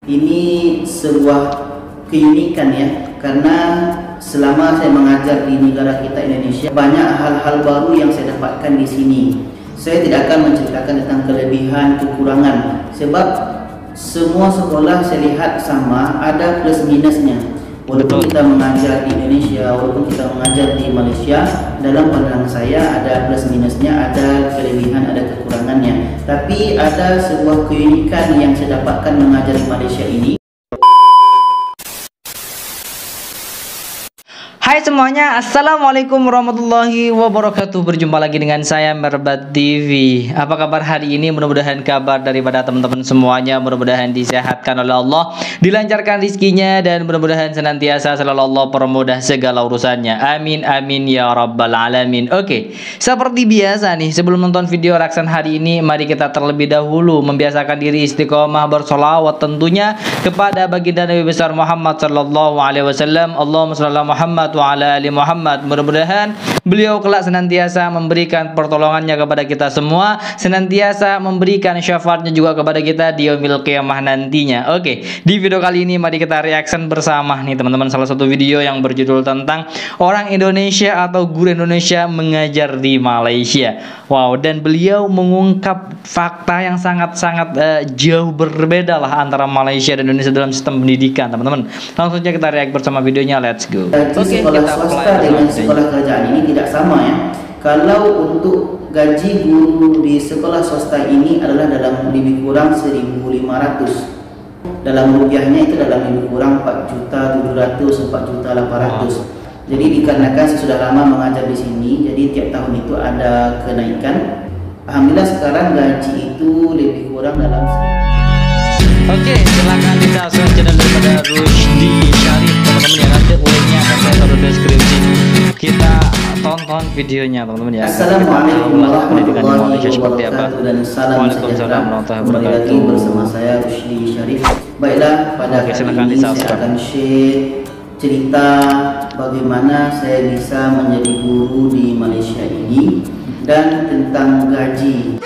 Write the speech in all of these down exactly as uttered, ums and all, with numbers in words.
Ini sebuah keunikan ya, karena selama saya mengajar di negara kita Indonesia, banyak hal-hal baru yang saya dapatkan di sini. Saya tidak akan menceritakan tentang kelebihan, kekurangan, sebab semua sekolah saya lihat sama, ada plus minusnya. Walaupun kita mengajar di Indonesia, walaupun kita mengajar di Malaysia, dalam pandangan saya ada plus minusnya, ada kelebihan, ada kekurangannya. Tapi ada sebuah keunikan yang saya dapatkan mengajar di Malaysia ini. Hai semuanya, assalamualaikum warahmatullahi wabarakatuh. Berjumpa lagi dengan saya Merbat T V. Apa kabar hari ini? Mudah-mudahan kabar daripada teman-teman semuanya mudah-mudahan disehatkan oleh Allah, dilancarkan rizkinya, dan mudah-mudahan senantiasa selalu Allah permudah segala urusannya. Amin amin ya rabbal alamin. Oke, seperti biasa nih, sebelum nonton video reaction hari ini, mari kita terlebih dahulu membiasakan diri istiqomah bersolawat tentunya kepada baginda Nabi besar Muhammad sallallahu alaihi wasallam. Allahumma shalli ala Muhammad wa ala ali Muhammad. Mudah-mudahan beliau kelak senantiasa memberikan pertolongannya kepada kita semua, senantiasa memberikan syafaatnya juga kepada kita di yaumil qiyamah nantinya. Oke, di video kali ini mari kita reaction bersama nih teman-teman, salah satu video yang berjudul tentang orang Indonesia atau guru Indonesia mengajar di Malaysia. Wow, dan beliau mengungkap fakta yang sangat-sangat uh, jauh berbeda lah antara Malaysia dan Indonesia dalam sistem pendidikan, teman-teman. Langsung saja kita react bersama videonya, let's go. Oke, sekolah swasta dengan sekolah kerajaan ini tidak sama ya. Kalau untuk gaji guru di sekolah swasta ini adalah dalam lebih kurang seribu lima ratus. Dalam rupiahnya itu dalam lebih kurang empat juta tujuh ratus, empat juta delapan ratus. Jadi dikarenakan saya sudah lama mengajar di sini, jadi tiap tahun itu ada kenaikan. Alhamdulillah sekarang gaji itu lebih kurang dalam. Oke, silahkan di subscribe channel daripada Rusdi Syarif teman-teman ya, nanti linknya akan saya taruh di deskripsi. Kita tonton videonya teman-teman ya. Assalamualaikum warahmatullahi seperti apa. Dan salam Waalaikumsalam warahmatullahi wabarakatuh. Kembali bersama saya Rusdi Syarif. Baiklah, pada Oke, kali ini saya akan share cerita bagaimana saya bisa menjadi guru di Malaysia ini dan tentang gaji.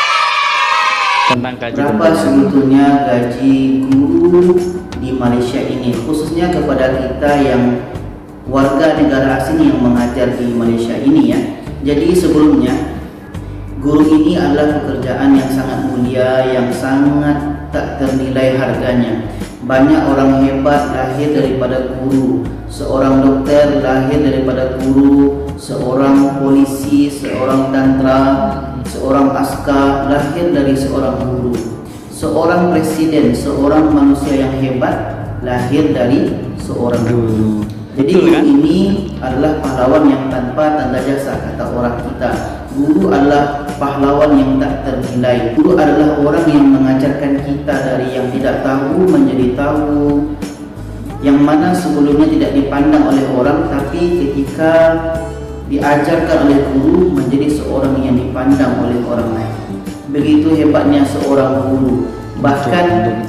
Tentang gaji berapa sebetulnya gaji guru di Malaysia ini, khususnya kepada kita yang warga negara asing yang mengajar di Malaysia ini ya. Jadi sebelumnya, guru ini adalah pekerjaan yang sangat mulia, yang sangat tak ternilai harganya. Banyak orang hebat lahir daripada guru. Seorang dokter lahir daripada guru, seorang polisi, seorang tentera, seorang askar lahir dari seorang guru. Seorang presiden, seorang manusia yang hebat lahir dari seorang guru. Jadi guru ini adalah pahlawan yang tanpa tanda jasa, kata orang kita. Guru adalah pahlawan yang tak ternilai. Guru adalah orang yang mengajarkan kita dari yang tidak tahu menjadi tahu, yang mana sebelumnya tidak dipandang oleh orang, tapi ketika diajarkan oleh guru menjadi seorang yang dipandang oleh orang lain. Begitu hebatnya seorang guru. Bahkan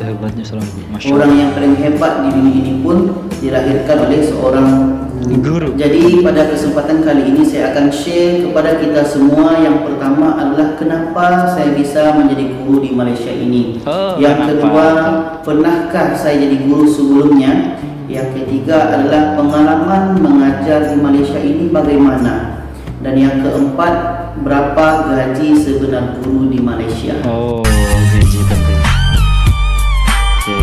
orang yang paling hebat di dunia ini pun dilahirkan oleh seorang guru. Jadi pada kesempatan kali ini saya akan share kepada kita semua. Yang pertama adalah kenapa saya bisa menjadi guru di Malaysia ini. Oh, yang kedua, pernahkah saya jadi guru sebelumnya? Yang ketiga adalah pengalaman mengajar di Malaysia ini bagaimana. Dan yang keempat, berapa gaji sebenar guru di Malaysia. Oh, gaji penting. Okay.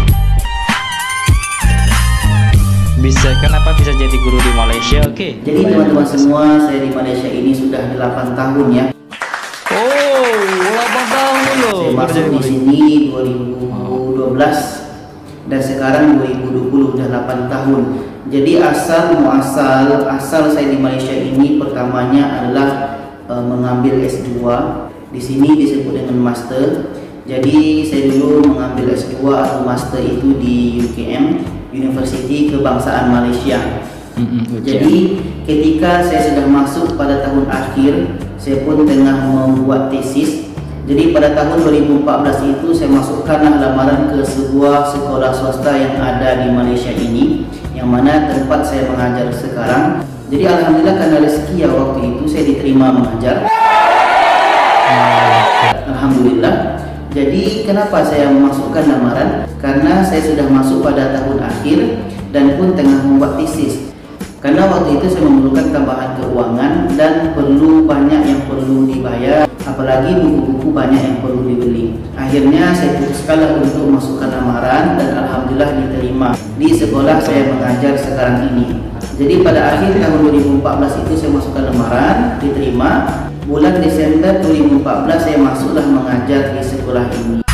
Bisa, kenapa bisa jadi guru di Malaysia? Oke. Okay. Jadi teman-teman semua, saya di Malaysia ini sudah delapan tahun ya. Oh, delapan tahun loh. Saya masuk di sini dua ribu dua belas dan sekarang dua ribu dua puluh, sudah delapan tahun. Jadi asal muasal asal saya di Malaysia ini pertamanya adalah e, mengambil S dua. Di sini disebut dengan master. Jadi saya dulu mengambil S dua atau master itu di U K M, University Kebangsaan Malaysia. Mm-hmm, okay. Jadi ketika saya sudah masuk pada tahun akhir, saya pun tengah membuat tesis. Jadi pada tahun dua ribu empat belas itu saya masukkanlah lamaran ke sebuah sekolah swasta yang ada di Malaysia ini, yang mana tempat saya mengajar sekarang. Jadi alhamdulillah karena rezeki ya, waktu itu saya diterima mengajar. Alhamdulillah. Jadi kenapa saya memasukkan lamaran? Karena saya sudah masuk pada tahun akhir dan pun tengah membuat tesis. Karena waktu itu saya memerlukan tambahan keuangan dan perlu banyak yang perlu dibayar, apalagi buku-buku banyak yang perlu dibeli. Akhirnya saya putuskanlah untuk masukkan lamaran dan alhamdulillah diterima di sekolah saya mengajar sekarang ini. Jadi pada akhir tahun dua ribu empat belas itu saya masukkan lamaran, diterima. Bulan Desember dua ribu empat belas saya masuklah mengajar di sekolah ini.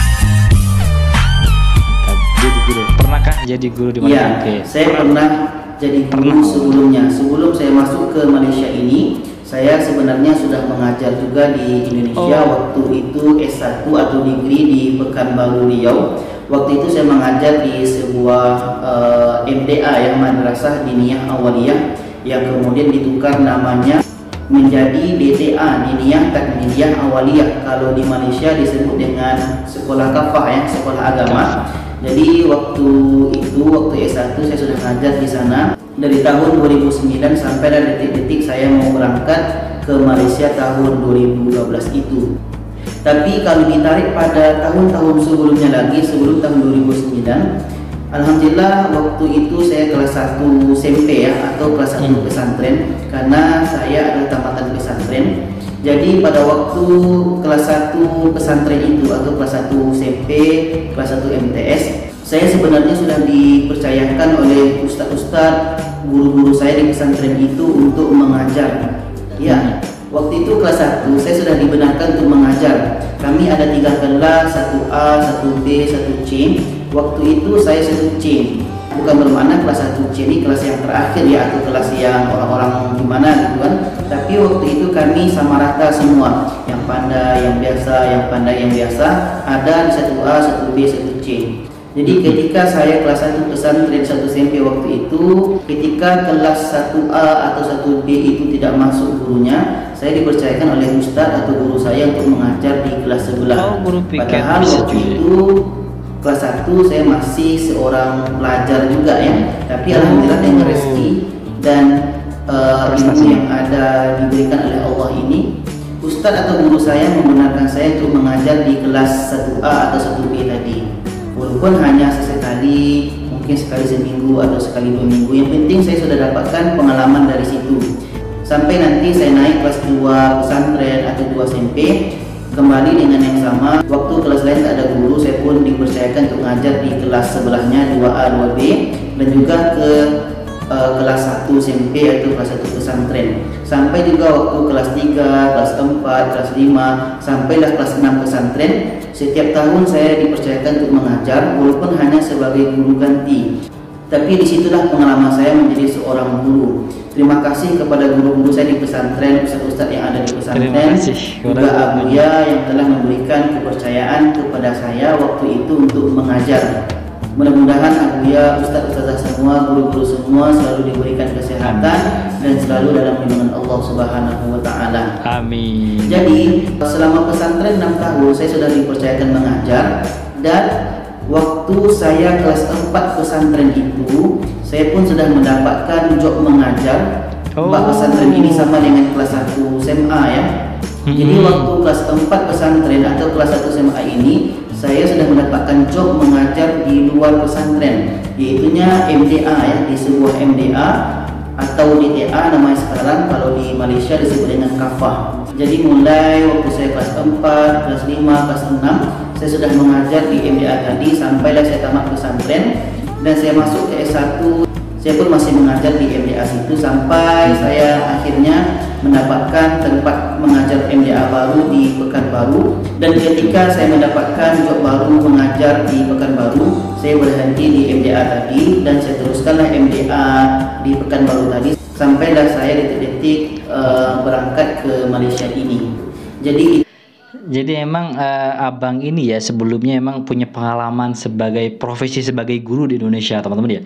Jadi guru. Pernahkah jadi guru di mana? Iya, okay. Saya pernah jadi guru sebelumnya. Sebelum saya masuk ke Malaysia ini, saya sebenarnya sudah mengajar juga di Indonesia. Oh. Waktu itu S satu atau degree di Pekanbaru Riau. Waktu itu saya mengajar di sebuah uh, M D A yang Madrasah Diniyah Awaliyah, yang kemudian ditukar namanya menjadi D T A, Diniyah Takmiliyah Awaliyah. Kalau di Malaysia disebut dengan sekolah kafah ya, sekolah agama. Jadi waktu itu, waktu S satu saya sudah mengajar di sana dari tahun dua ribu sembilan sampai dan detik-detik saya mau berangkat ke Malaysia tahun dua ribu dua belas itu. Tapi kalau ditarik pada tahun-tahun sebelumnya lagi, sebelum tahun dua ribu sembilan, alhamdulillah waktu itu saya kelas satu S M P ya, atau kelas satu pesantren, karena saya adalah tamatan pesantren. Jadi pada waktu kelas satu pesantren itu atau kelas satu S M P, kelas satu M T S, saya sebenarnya sudah dipercayakan oleh ustaz-ustaz guru-guru saya di pesantren itu untuk mengajar. Ya, waktu itu kelas satu saya sudah dibenarkan untuk mengajar. Kami ada tiga kelas, satu A, satu B, satu C. Waktu itu saya satu C. Bukan bermakna kelas satu C ini kelas yang terakhir ya, atau kelas yang orang-orang gimana gitu kan. Tapi waktu itu kami sama rata semua, yang pandai, yang biasa, yang pandai, yang biasa ada di satu A, satu B, satu C. Jadi ketika saya kelas satu pesantren satu S M P waktu itu, ketika kelas satu A atau satu B itu tidak masuk gurunya, saya dipercayakan oleh ustadz atau guru saya untuk mengajar di kelas sebelah. Oh, padahal waktu itu kelas satu saya masih seorang pelajar juga ya, tapi alhamdulillah dengan rezeki dan uh, ilmu yang ada diberikan oleh Allah ini, ustadz atau guru saya membenarkan saya untuk mengajar di kelas satu A atau satu B tadi. Walaupun hanya sesekali, mungkin sekali seminggu atau sekali dua minggu, yang penting saya sudah dapatkan pengalaman dari situ. Sampai nanti saya naik kelas dua pesantren atau dua S M P, kembali dengan yang sama. Waktu kelas lain tak ada guru, saya pun dipercayakan untuk mengajar di kelas sebelahnya dua A, dua B, dan juga ke uh, kelas satu S M P atau kelas satu pesantren. Sampai juga waktu kelas tiga, kelas empat, kelas lima, sampailah kelas enam pesantren. Setiap tahun saya dipercayakan untuk mengajar, walaupun hanya sebagai guru ganti. Tapi disitulah pengalaman saya menjadi seorang guru. Terima kasih kepada guru-guru saya di pesantren, ustaz-ustaz yang ada di pesantren, juga Abuya yang telah memberikan kepercayaan kepada saya waktu itu untuk mengajar. Mudah-mudahan Abuya, ustaz-ustazah semua, guru-guru semua selalu diberikan kesehatan dan selalu dalam lindungan Allah Subhanahu wa taala. Amin. Jadi, selama pesantren enam tahun saya sudah dipercayakan mengajar, dan waktu saya kelas empat pesantren itu, saya pun sudah mendapatkan job mengajar. Oh. Empat pesantren ini sama dengan kelas satu S M A ya. Mm-hmm. Jadi waktu kelas empat pesantren atau kelas satu S M A ini, saya sudah mendapatkan job mengajar di luar pesantren, yaitunya M D A ya, di sebuah M D A atau D T A namanya sekarang, kalau di Malaysia disebut dengan kafah. Jadi mulai waktu saya kelas empat, kelas lima, kelas enam, saya sudah mengajar di M D A tadi sampailah saya tamat pesantren dan saya masuk ke S satu. Saya pun masih mengajar di M D A situ sampai saya akhirnya mendapatkan tempat mengajar M D A baru di Pekanbaru. Dan ketika saya mendapatkan job baru mengajar di Pekanbaru, saya berhenti di M D A tadi dan saya teruskanlah M D A di Pekanbaru tadi sampailah saya detik-detik uh, berangkat ke Malaysia ini. Jadi Jadi emang uh, abang ini ya sebelumnya emang punya pengalaman sebagai profesi sebagai guru di Indonesia, teman-teman ya.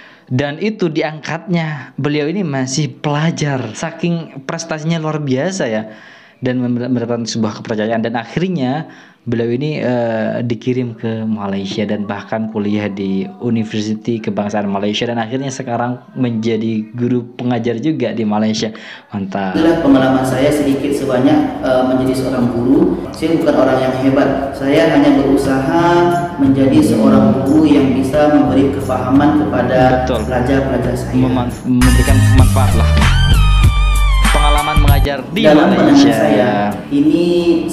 Dan itu diangkatnya beliau ini masih pelajar, saking prestasinya luar biasa ya, dan mendapatkan sebuah kepercayaan dan akhirnya beliau ini uh, dikirim ke Malaysia dan bahkan kuliah di University Kebangsaan Malaysia dan akhirnya sekarang menjadi guru pengajar juga di Malaysia. Mantap. Itulah pengalaman saya sedikit sebanyak uh, menjadi seorang guru. Saya bukan orang yang hebat. Saya hanya berusaha menjadi seorang guru yang bisa memberi kefahaman kepada pelajar-pelajar saya. Mem memberikan manfaat lah. Pengalaman mengajar di Dalam Malaysia. Dalam saya, ini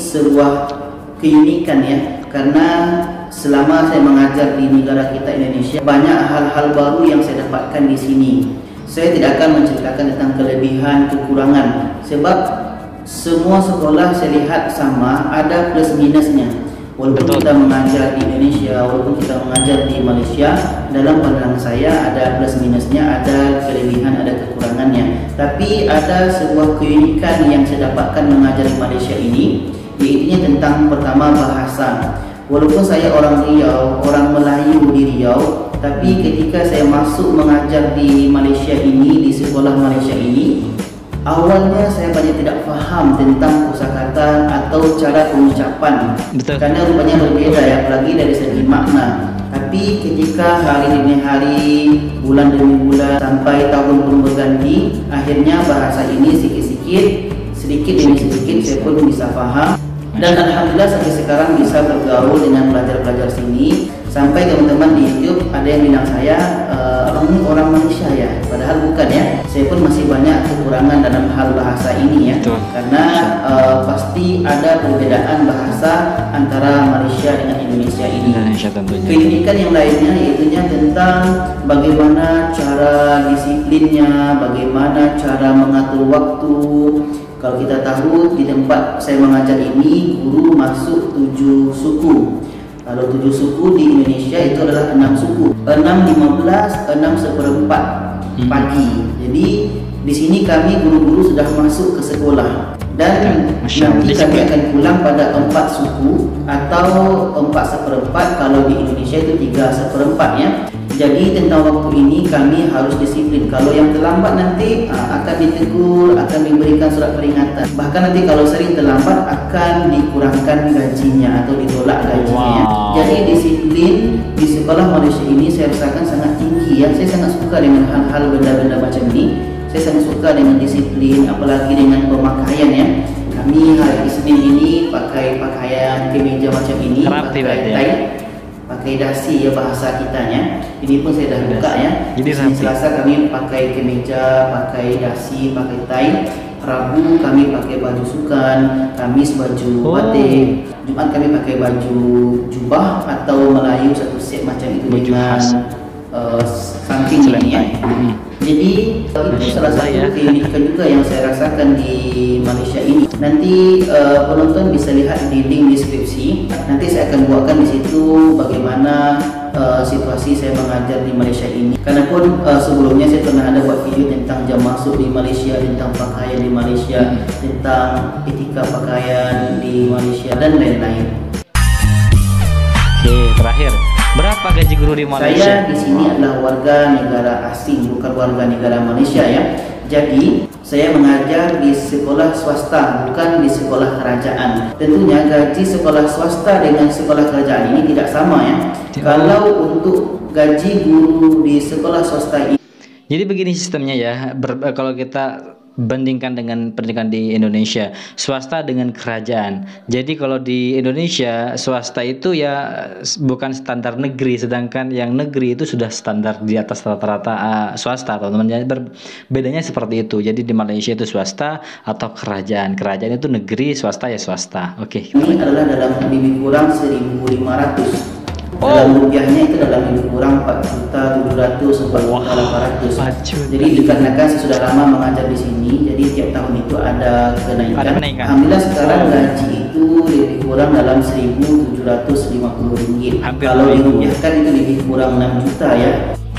sebuah keunikan ya, karena selama saya mengajar di negara kita Indonesia, banyak hal-hal baru yang saya dapatkan di sini. Saya tidak akan menceritakan tentang kelebihan, kekurangan, sebab semua sekolah saya lihat sama, ada plus minusnya. Walaupun Betul. kita mengajar di Indonesia, walaupun kita mengajar di Malaysia, dalam pandangan saya ada plus minusnya, ada kelebihan, ada kekurangannya. Tapi ada sebuah keunikan yang saya dapatkan mengajar di Malaysia ini, yaitu tentang pertama bahasa. Walaupun saya orang Riau, orang Melayu di Riau, tapi ketika saya masuk mengajar di Malaysia ini, di sekolah Malaysia ini, awalnya saya banyak tidak faham tentang kosakata atau cara pengucapan. Betul. Karena rupanya berbeda ya, apalagi dari segi makna. Tapi ketika hari demi hari, bulan demi bulan, sampai tahun pun berganti, akhirnya bahasa ini sedikit-sedikit, sedikit demi sedikit saya pun bisa paham. Dan alhamdulillah sampai sekarang bisa bergaul dengan pelajar-pelajar sini. Sampai teman-teman di YouTube ada yang bilang saya uh, orang orang Malaysia ya, padahal bukan ya. Saya pun masih banyak kekurangan dalam hal bahasa ini ya. Betul. Karena uh, pasti ada perbedaan bahasa antara Malaysia dengan Indonesia ini. Indonesia tentunya. Keunikan yang lainnya yaitunya tentang bagaimana cara disiplinnya, bagaimana cara mengatur waktu. Kalau kita tahu di tempat saya mengajar ini, guru masuk tujuh suku. Kalau tujuh suku di Indonesia itu adalah enam suku. enam lima belas, enam seperempat pagi. Jadi di sini kami guru-guru sudah masuk ke sekolah. Dan nanti kami akan pulang pada empat suku atau empat seperempat. Kalau di Indonesia itu tiga seperempat ya. Jadi tentang waktu ini kami harus disiplin. Kalau yang terlambat nanti uh, akan ditegur, akan diberikan surat peringatan. Bahkan nanti kalau sering terlambat akan dikurangkan gajinya atau ditolak gajinya. Wow. Jadi disiplin di sekolah Malaysia ini saya rasakan sangat tinggi ya. Saya sangat suka dengan hal-hal benda-benda macam ini. Saya sangat suka dengan disiplin, apalagi dengan pemakaian ya. Kami hari Isnin ini pakai pakaian kemeja macam ini, pakai tie, pakai dasi ya bahasa kitanya. Ini pun saya dah buka ya. Jadi Selasa kami pakai kemeja, pakai dasi, pakai tie. Rabu kami pakai baju sukan, Kamis baju batik, Jumat kami pakai baju jubah atau Melayu satu set macam itu baju dengan uh, samping ini ya. Hmm. Jadi itu salah satu keunikan juga yang saya rasakan di Malaysia ini. Nanti uh, penonton bisa lihat di link deskripsi. Nanti saya akan buatkan di situ bagaimana uh, situasi saya mengajar di Malaysia ini. Karena pun uh, sebelumnya saya pernah ada buat video tentang jam masuk di Malaysia, tentang pakaian di Malaysia, tentang etika pakaian di Malaysia dan lain-lain. Oke, terakhir. Berapa gaji guru di Malaysia? Saya di sini adalah warga negara asing, bukan warga negara Malaysia ya. Jadi saya mengajar di sekolah swasta, bukan di sekolah kerajaan. Tentunya gaji sekolah swasta dengan sekolah kerajaan ini tidak sama ya. Tidak. Kalau untuk gaji guru di sekolah swasta ini, jadi begini sistemnya ya. Ber, kalau kita bandingkan dengan pendidikan di Indonesia, swasta dengan kerajaan. Jadi kalau di Indonesia swasta itu ya bukan standar negeri, sedangkan yang negeri itu sudah standar di atas rata-rata uh, swasta, teman-teman. Bedanya seperti itu. Jadi di Malaysia itu swasta atau kerajaan. Kerajaan itu negeri, swasta ya swasta. Oke. Okay, ini adalah dalam lebih kurang seribu lima ratus. Oh. Dalam rupiahnya itu dalam lebih kurang empat juta tujuh ratus sampai empat juta delapan ratus. Jadi dikarenakan saya sudah lama mengajar di sini, jadi tiap tahun itu ada kenaikan. Ada kenaikan. Alhamdulillah sekarang oh. gaji itu lebih kurang dalam seribu tujuh ratus lima puluh ringgit. Hampir kalau dirupiahkan itu lebih kurang enam juta ya.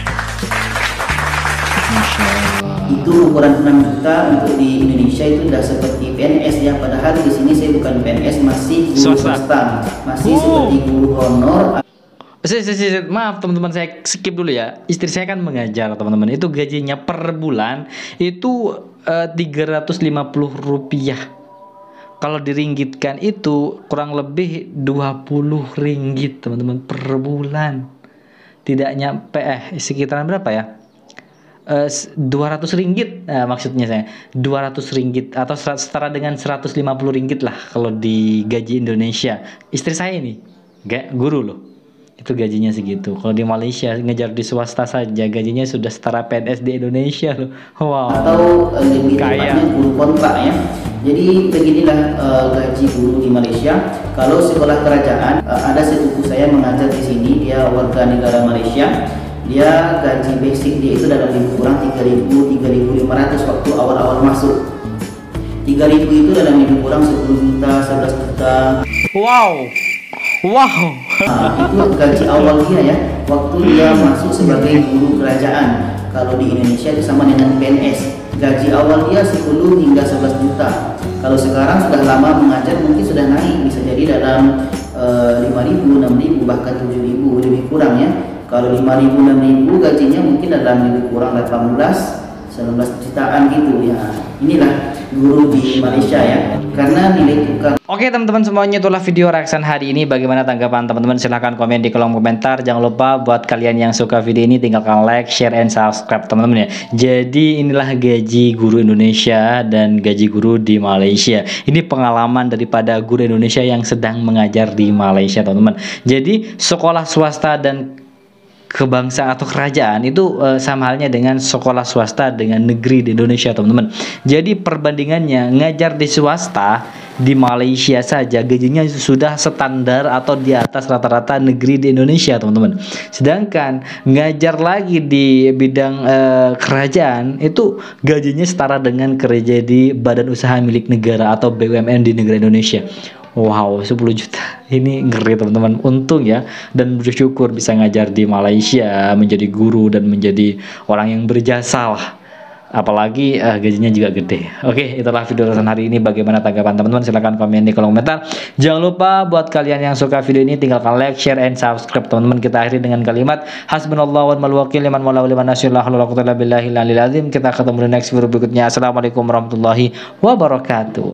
Itu ukuran enam juta untuk di Indonesia itu sudah seperti P N S ya. Padahal di sini saya bukan P N S, masih guru swasta, masih oh. seperti guru honor. Maaf teman-teman, saya skip dulu ya. Istri saya kan mengajar teman-teman. Itu gajinya per bulan itu uh, tiga ratus lima puluh rupiah kalau diringgitkan itu kurang lebih dua puluh ringgit teman-teman per bulan. Tidak nyampe eh sekitaran berapa ya? Eh, dua ratus ringgit, nah, maksudnya saya dua ratus ringgit atau setara dengan seratus lima puluh ringgit lah kalau di gaji Indonesia. Istri saya ini gak guru loh, itu gajinya segitu. Kalau di Malaysia ngejar di swasta saja gajinya sudah setara P N S di Indonesia loh. Wow. Atau uh, lebih tepatnya guru kontrak ya. Jadi beginilah uh, gaji guru di Malaysia. Kalau sekolah kerajaan, uh, ada sepupu saya mengajar di sini, dia warga negara Malaysia. Dia gaji basic dia itu dalam lebih kurang tiga ribu, tiga ribu lima ratus waktu awal-awal masuk. tiga ribu itu dalam lebih kurang sepuluh juta, sebelas juta. Wow. Wow. Nah, itu gaji awal dia ya, waktu dia masuk sebagai guru kerajaan. Kalau di Indonesia itu sama dengan P N S. Gaji awal dia sepuluh hingga sebelas juta. Kalau sekarang sudah lama mengajar mungkin sudah naik, bisa jadi dalam uh, lima ribu, enam ribu, bahkan tujuh ribu, lebih kurang ya. Kalau lima ribu, enam ribu gajinya mungkin dalam lebih kurang delapan belas, sembilan belas jutaan gitu ya. Inilah guru di Malaysia ya, karena nilai tukar. Oke teman-teman semuanya, itulah video reaction hari ini. Bagaimana tanggapan teman-teman? Silahkan komen di kolom komentar. Jangan lupa buat kalian yang suka video ini tinggalkan like, share, and subscribe teman-teman ya. Jadi inilah gaji guru Indonesia dan gaji guru di Malaysia. Ini pengalaman daripada guru Indonesia yang sedang mengajar di Malaysia teman-teman. Jadi sekolah swasta dan kebangsaan atau kerajaan itu uh, sama halnya dengan sekolah swasta dengan negeri di Indonesia teman-teman. Jadi perbandingannya, ngajar di swasta di Malaysia saja gajinya sudah standar atau di atas rata-rata negeri di Indonesia teman-teman. Sedangkan ngajar lagi di bidang uh, kerajaan itu gajinya setara dengan kerja di badan usaha milik negara atau B U M N di negara Indonesia. Wow, sepuluh juta. Ini ngeri teman-teman. Untung ya, dan bersyukur bisa ngajar di Malaysia, menjadi guru dan menjadi orang yang berjasa lah. Apalagi uh, gajinya juga gede. Oke, itulah video reaction hari ini. Bagaimana tanggapan teman-teman? Silahkan komen di kolom komentar. Jangan lupa buat kalian yang suka video ini tinggalkan like, share, and subscribe teman-teman. Kita akhiri dengan kalimat hasbunallahu wa ni'mal wakil liman maulahu liman nasyirullah la quwwata illa billahil aliyil azim. Kita ketemu di next video berikutnya. Assalamualaikum warahmatullahi wabarakatuh.